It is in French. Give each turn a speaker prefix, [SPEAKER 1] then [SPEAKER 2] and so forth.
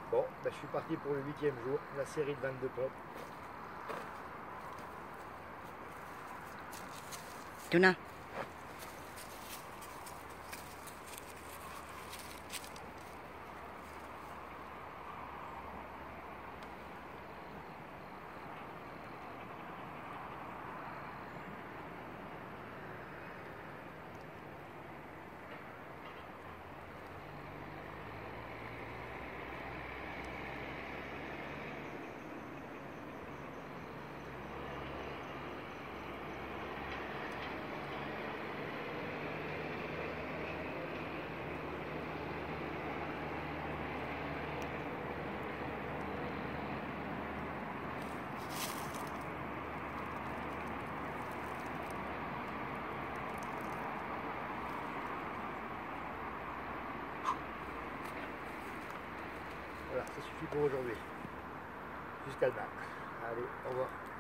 [SPEAKER 1] Bon, ben, je suis parti pour le 8e jour, la série de 22 pompes.
[SPEAKER 2] Tuna.
[SPEAKER 1] Voilà, ça suffit pour aujourd'hui. Jusqu'à demain. Allez, au revoir.